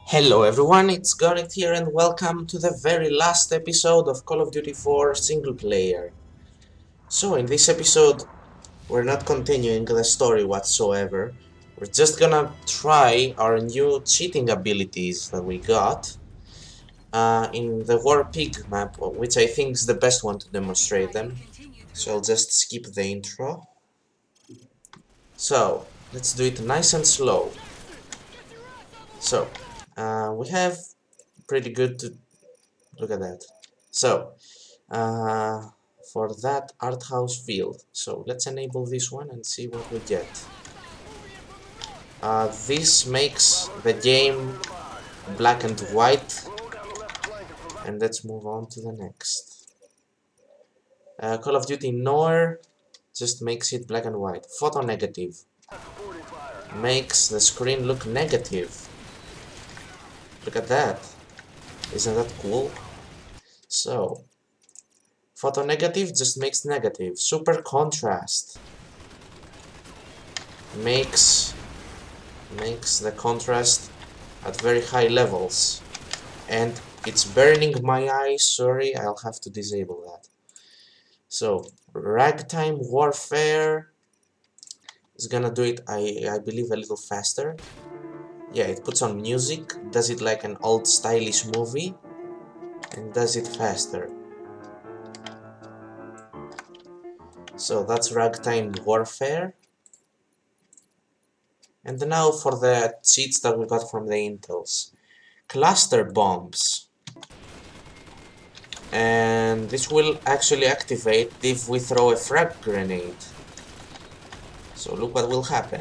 Hello everyone, it's Gareth here and welcome to the very last episode of Call of Duty 4 single player. So in this episode, we're not continuing the story whatsoever. We're just gonna try our new cheating abilities that we got in the War Pig map, which I think is the best one to demonstrate them. So I'll just skip the intro. So, let's do it nice and slow. So, we have pretty good to look at that. So, for that art house field, so let's enable this one and see what we get. This makes the game black and white, and let's move on to the next. Call of Duty Noir just makes it black and white. Photo negative makes the screen look negative. Look at that. Isn't that cool? So, photo negative just makes negative. Super contrast makes the contrast at very high levels. And it's burning my eyes, sorry, I'll have to disable that. So, ragtime warfare is gonna do it, I believe, a little faster. Yeah, it puts on music, does it like an old stylish movie, and does it faster. So that's ragtime warfare. And now for the cheats that we got from the intels. Cluster bombs. And this will actually activate if we throw a frag grenade. So look what will happen.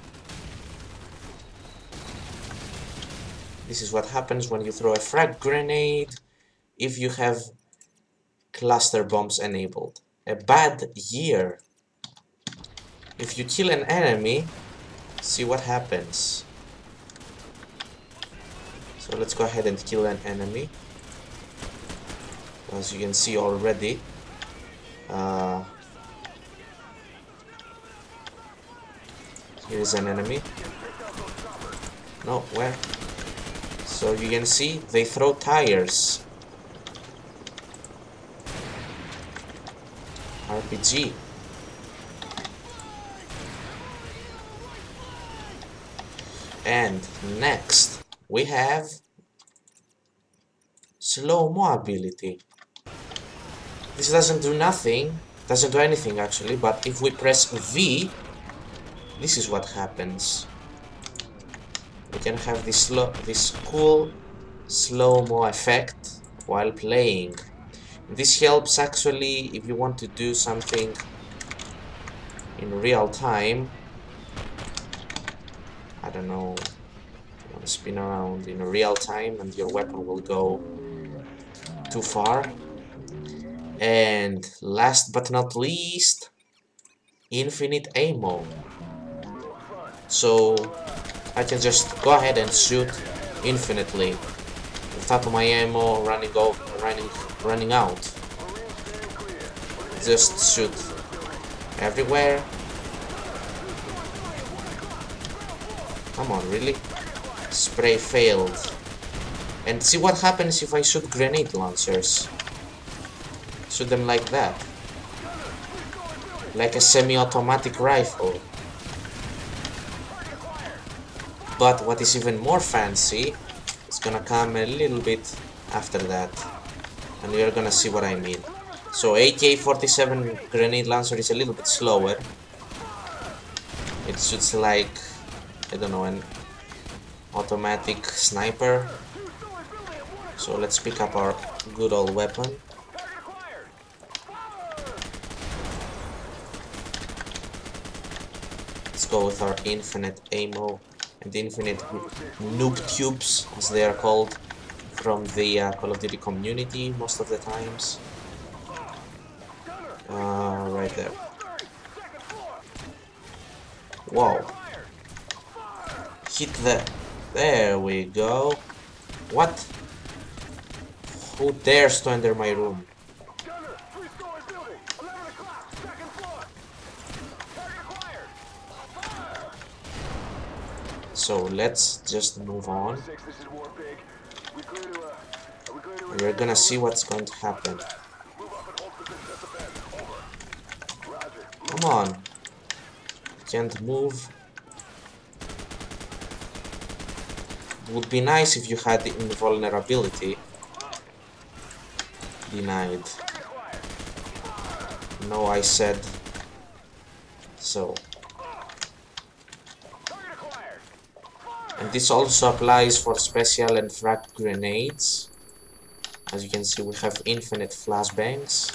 This is what happens when you throw a frag grenade if you have cluster bombs enabled. A bad year. If you kill an enemy, see what happens. So let's go ahead and kill an enemy. As you can see already, here is an enemy. No, where? So you can see they throw tires. RPG. And next we have slow-mo ability. This doesn't do nothing, doesn't do anything actually, but if we press V, this is what happens. We can have this cool slow-mo effect while playing. This helps actually if you want to do something in real time. I don't know, you want to spin around in real time and your weapon will go too far. And last but not least, infinite ammo. So I can just go ahead and shoot infinitely without my ammo running out. Just shoot everywhere. Come on, really? Spray failed. And see what happens if I shoot grenade launchers. Shoot them like that. Like a semi-automatic rifle. But what is even more fancy is gonna come a little bit after that. And you're gonna see what I mean. So AK-47 grenade launcher is a little bit slower. It shoots like, I don't know, an automatic sniper. So let's pick up our good old weapon. Let's go with our infinite ammo and infinite noob tubes, as they are called, from the Call of Duty community most of the times. Right there. Whoa. Hit the... There we go. What? Who dares to enter my room? So let's just move on. We're gonna see what's going to happen. Come on. Can't move. It would be nice if you had invulnerability. Denied. No, I said so. And this also applies for special and frag grenades. As you can see, we have infinite flashbangs.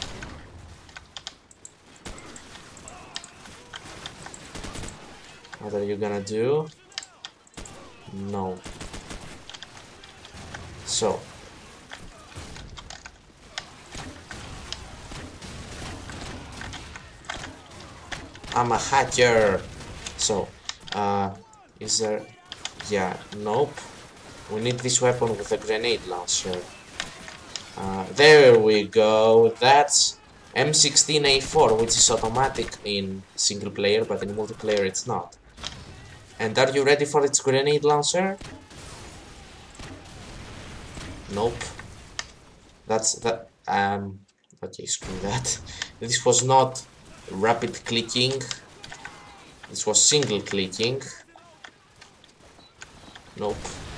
What are you gonna do? No. So. I'm a hacker. So, is there... Yeah, nope. We need this weapon with a grenade launcher. There we go. That's M16A4, which is automatic in single player, but in multiplayer it's not. And are you ready for its grenade launcher? Nope. That's that. Okay, screw that. This was not rapid clicking. This was single clicking. Nope.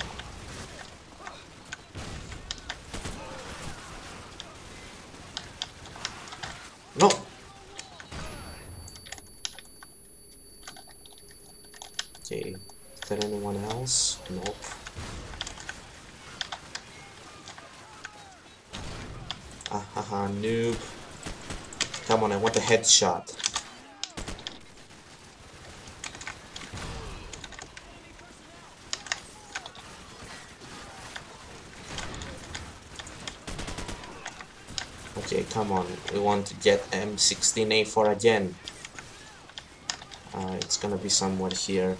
No. Okay. Is there anyone else? Nope. Haha, noob. Come on, I want a headshot. Okay, come on. We want to get M16A4 again. It's gonna be somewhere here.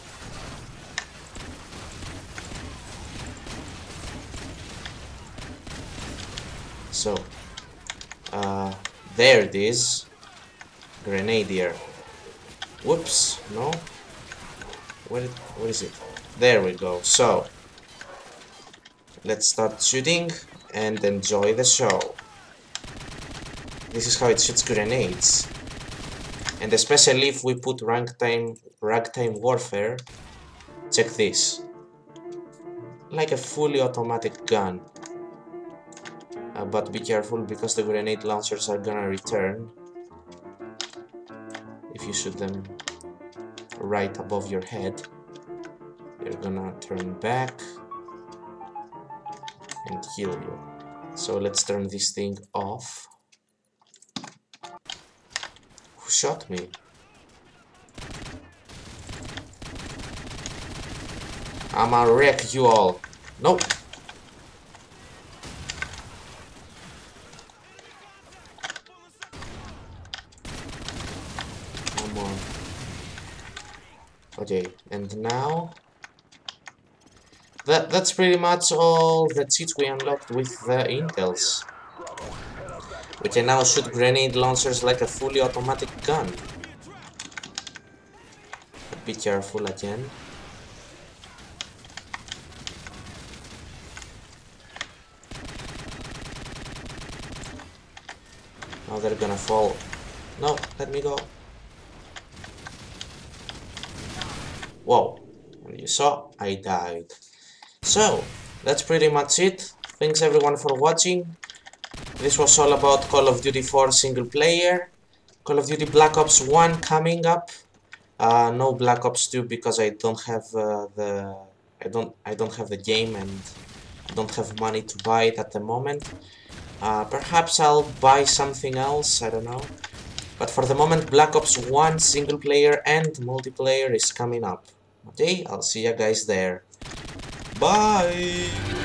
So, there it is. Grenadier. Whoops, no? Where is it? There we go. So, let's start shooting and enjoy the show. This is how it shoots grenades. And especially if we put ragtime warfare, check this. Like a fully automatic gun. But be careful because the grenade launchers are gonna return if you shoot them right above your head. They're gonna turn back and kill you. So let's turn this thing off. Who shot me? I'ma wreck you all. Nope. Come on. Okay, and now that's pretty much all the cheats we unlocked with the Intels. We can now shoot grenade launchers like a fully automatic gun. But be careful again. Now they're gonna fall. No, let me go. Whoa, and you saw, I died. So, that's pretty much it. Thanks everyone for watching. This was all about Call of Duty 4 single player. Call of Duty Black Ops 1 coming up. No Black Ops 2 because I don't have I don't have the game and I don't have money to buy it at the moment. Perhaps I'll buy something else, I don't know. But for the moment, Black Ops 1 single player and multiplayer is coming up. Okay, I'll see you guys there. Bye!